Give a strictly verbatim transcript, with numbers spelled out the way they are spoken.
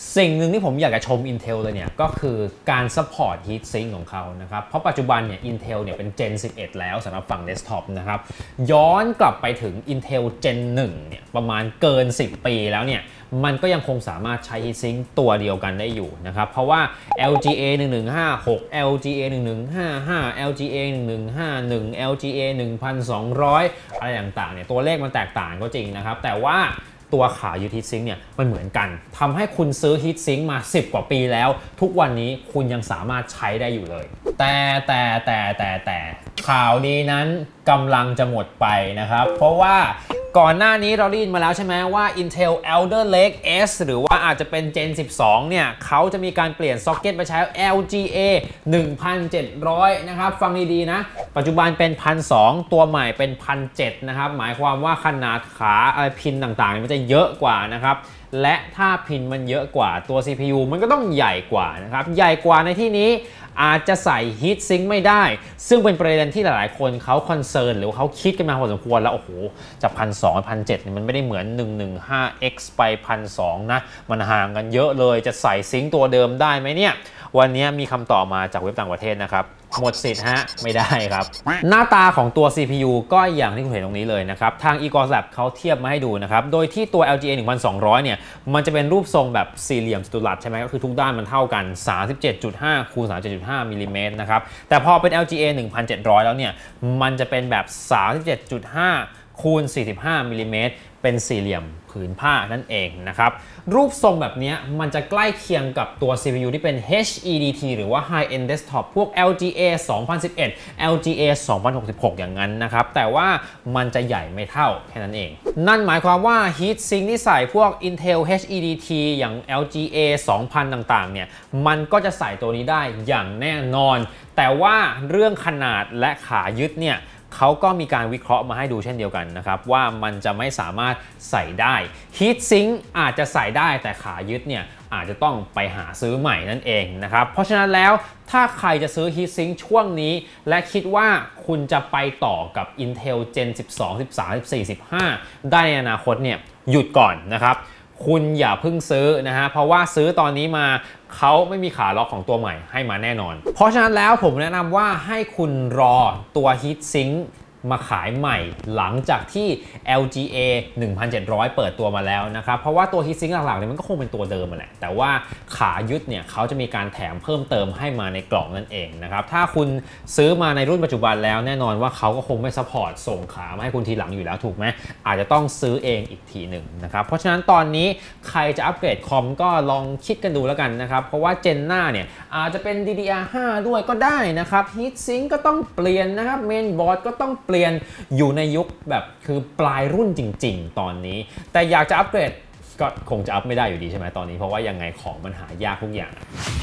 สิ่งหนึ่งที่ผมอยากจะชม Intel เลยเนี่ยก็คือการ support heat sink ของเขานะครับเพราะปัจจุบันเนี่ย Intel เนี่ยเป็น Gen สิบเอ็ดแล้วสำหรับฝั่ง desktop นะครับย้อนกลับไปถึง Intel Gen หนึ่งเนี่ยประมาณเกินสิบปีแล้วเนี่ยมันก็ยังคงสามารถใช้ heat sink ตัวเดียวกันได้อยู่นะครับเพราะว่า แอล จี เอ หนึ่งหนึ่งห้าหก แอล จี เอ หนึ่งหนึ่งห้าห้า แอล จี เอ หนึ่งหนึ่งห้าหนึ่ง แอล จี เอ หนึ่งพันสองร้อย อะไรต่างๆเนี่ยตัวเลขมันแตกต่างก็จริงนะครับแต่ว่าตัวขายึดฮีทซิงค์เนี่ยมันเหมือนกันทำให้คุณซื้อฮีทซิงค์มาสิบกว่าปีแล้วทุกวันนี้คุณยังสามารถใช้ได้อยู่เลยแต่แต่แต่แต่แต่ข่าวดีนั้นกำลังจะหมดไปนะครับเพราะว่าก่อนหน้านี้เราได้ยินมาแล้วใช่ไหมว่า Intel Alder Lake S หรือว่าอาจจะเป็น Gen สิบสองเนี่ยเขาจะมีการเปลี่ยนซ็อกเก็ตไปใช้ แอล จี เอ หนึ่งพันเจ็ดร้อย นะครับฟังดีๆนะปัจจุบันเป็น หนึ่งพันสองร้อย ตัวใหม่เป็น หนึ่งพันเจ็ดร้อย นะครับหมายความว่าขนาดขาอะไรพินต่างๆมันจะเยอะกว่านะครับและถ้าพินมันเยอะกว่าตัว ซี พี ยู มันก็ต้องใหญ่กว่านะครับใหญ่กว่าในที่นี้อาจจะใส่ฮีทซิงค์ไม่ได้ซึ่งเป็นประเด็นที่หลายๆคนเขาคอนเซิร์นหรือเขาคิดกันมาพอสมควรแล้วโอ้โหจาก หนึ่งพันสองร้อย หนึ่งพันเจ็ดร้อย เนี่ยมันไม่ได้เหมือน หนึ่งหนึ่งห้า เอ็กซ์ ไป หนึ่งพันสองร้อย นะมันห่างกันเยอะเลยจะใส่ซิงค์ตัวเดิมได้ไหมเนี่ยวันนี้มีคำตอบมาจากเว็บต่างประเทศนะครับหมดสิทธิ์ฮะไม่ได้ครับหน้าตาของตัว ซี พี ยู ก็อย่างที่คุณเห็นตรงนี้เลยนะครับทาง อี จี โอ แอส แลบ เขาเทียบมาให้ดูนะครับโดยที่ตัว แอล จี เอ หนึ่งพันสองร้อย เนี่ยมันจะเป็นรูปทรงแบบสี่เหลี่ยมจัตุรัสใช่ไหมก็คือทุกด้านมันเท่ากัน สามสิบเจ็ดจุดห้า คูณ สามสิบเจ็ดจุดห้า มิลลิเมตรนะครับแต่พอเป็น แอล จี เอ หนึ่งพันเจ็ดร้อย แล้วเนี่ยมันจะเป็นแบบ สามสิบเจ็ดจุดห้า คูณ สี่สิบห้า มิลลิเมตรเป็นสี่เหลี่ยมผืนผ้านั่นเองนะครับรูปทรงแบบนี้มันจะใกล้เคียงกับตัว ซี พี ยู ที่เป็น เอช อี ดี ที หรือว่า High End Desktop พวก แอล จี เอ สองพันสิบเอ็ด แอล จี เอ สองพันหกสิบหก อย่างนั้นนะครับแต่ว่ามันจะใหญ่ไม่เท่าแค่นั้นเองนั่นหมายความว่า Heat Sink ที่ใส่พวก Intel เอช อี ดี ที อย่าง แอล จี เอ สองพัน ต่างๆเนี่ยมันก็จะใส่ตัวนี้ได้อย่างแน่นอนแต่ว่าเรื่องขนาดและขายึดเนี่ยเขาก็มีการวิเคราะห์มาให้ดูเช่นเดียวกันนะครับว่ามันจะไม่สามารถใส่ได้ Heat Sink อาจจะใส่ได้แต่ขายึดเนี่ยอาจจะต้องไปหาซื้อใหม่นั่นเองนะครับเพราะฉะนั้นแล้วถ้าใครจะซื้อ Heat Sink ช่วงนี้และคิดว่าคุณจะไปต่อกับ Intel Gen สิบสอง สิบสาม สิบสี่ สิบห้าได้ในอนาคตเนี่ยหยุดก่อนนะครับคุณอย่าเพิ่งซื้อนะฮะเพราะว่าซื้อตอนนี้มาเขาไม่มีขาล็อกของตัวใหม่ให้มาแน่นอนเพราะฉะนั้นแล้วผมแนะนำว่าให้คุณรอตัว Heat Sink มาขายใหม่หลังจากที่ แอล จี เอ หนึ่งพันเจ็ดร้อย เปิดตัวมาแล้วนะครับเพราะว่าตัว Heat Sink หลักๆเนี่ยมันก็คงเป็นตัวเดิมแหละแต่ว่าขายึดเนี่ยเขาจะมีการแถมเพิ่มเติมให้มาในกล่องนั่นเองนะครับถ้าคุณซื้อมาในรุ่นปัจจุบันแล้วแน่นอนว่าเขาก็คงไม่ซัพพอร์ตส่งขามาให้คุณทีหลังอยู่แล้วถูกไหมอาจจะต้องซื้อเองอีกทีหนึ่งนะครับเพราะฉะนั้นตอนนี้ใครจะอัปเกรดคอมก็ลองคิดกันดูแล้วกันนะครับเพราะว่าเจนหน้าเนี่ยอาจจะเป็น ดี ดี อาร์ ห้า ด้วยก็ได้นะครับ Heat Sink ก็ต้องเปลี่ยนนะครับเมนบอร์ดก็ต้องเปลี่ยนอยู่ในยุคแบบคือปลายรุ่นจริงๆตอนนี้แต่อยากจะอัปเกรดก็คงจะอัพไม่ได้อยู่ดีใช่ไหมตอนนี้เพราะว่ายังไงของมันหายากทุกอย่าง